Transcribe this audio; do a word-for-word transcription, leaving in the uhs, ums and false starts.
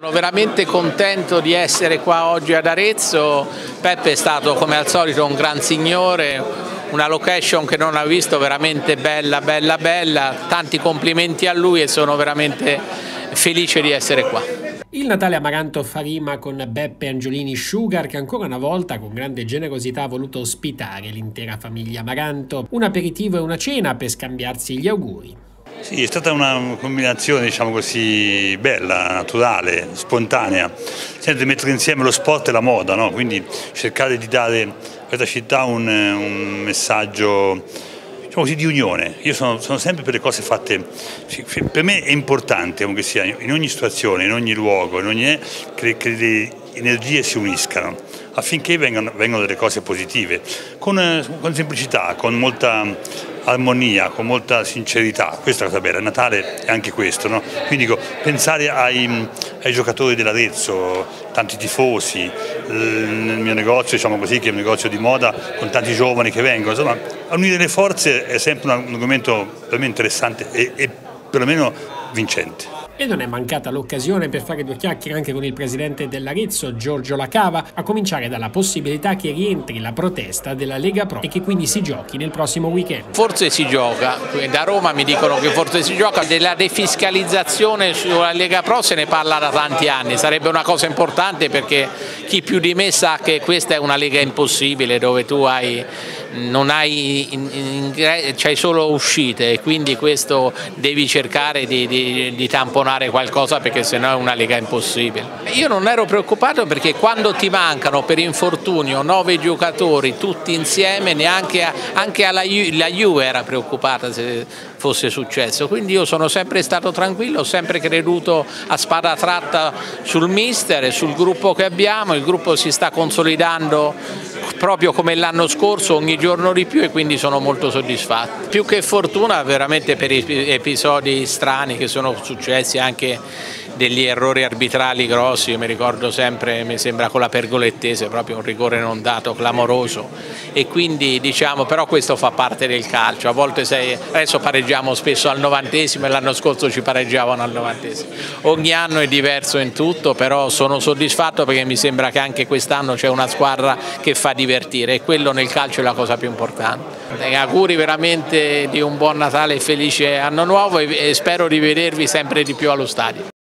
Sono veramente contento di essere qua oggi ad Arezzo. Peppe è stato come al solito un gran signore, una location che non ha visto, veramente bella, bella, bella. Tanti complimenti a lui e sono veramente felice di essere qua. Il Natale a Maganto fa rima con Beppe Angiolini Sugar, che ancora una volta con grande generosità ha voluto ospitare l'intera famiglia Maganto. Un aperitivo e una cena per scambiarsi gli auguri. Sì, è stata una combinazione, diciamo così, bella, naturale, spontanea, senza mettere insieme lo sport e la moda, no? Quindi cercare di dare a questa città un, un messaggio, diciamo così, di unione. Io sono, sono sempre per le cose fatte, per me è importante, comunque sia, in ogni situazione, in ogni luogo, in ogni, che, che le energie si uniscano affinché vengano, vengano delle cose positive, con, con semplicità, con molta armonia, con molta sincerità. Questa è la cosa bella, il Natale è anche questo, no? Quindi dico, pensare ai, ai giocatori dell'Arezzo, tanti tifosi, nel mio negozio, diciamo così, che è un negozio di moda, con tanti giovani che vengono, insomma, unire le forze è sempre un argomento per me interessante e, e perlomeno vincente. E non è mancata l'occasione per fare due chiacchiere anche con il presidente dell'Arezzo, Giorgio Lacava, a cominciare dalla possibilità che rientri la protesta della Lega Pro e che quindi si giochi nel prossimo weekend. Forse si gioca, da Roma mi dicono che forse si gioca, della defiscalizzazione sulla Lega Pro se ne parla da tanti anni, sarebbe una cosa importante perché chi più di me sa che questa è una lega impossibile dove tu hai non hai, c'hai solo uscite e quindi questo devi cercare di, di, di tamponare qualcosa perché sennò è una lega impossibile. Io non ero preoccupato perché quando ti mancano per infortunio nove giocatori tutti insieme, neanche a, anche alla Ju, la Juve era preoccupata se fosse successo, quindi io sono sempre stato tranquillo, ho sempre creduto a spada tratta sul mister e sul gruppo che abbiamo, il gruppo si sta consolidando proprio come l'anno scorso ogni giorno di più e quindi sono molto soddisfatto. Più che fortuna veramente per episodi strani che sono successi, anche degli errori arbitrali grossi, io mi ricordo sempre, mi sembra con la Pergolettese, proprio un rigore non dato clamoroso e quindi diciamo, però questo fa parte del calcio, a volte sei, adesso pareggiamo spesso al novantesimo e l'anno scorso ci pareggiavano al novantesimo, ogni anno è diverso in tutto, però sono soddisfatto perché mi sembra che anche quest'anno c'è una squadra che fa divertire e quello nel calcio è la cosa più importante. E auguri veramente di un buon Natale e felice anno nuovo e spero di vedervi sempre di più allo stadio.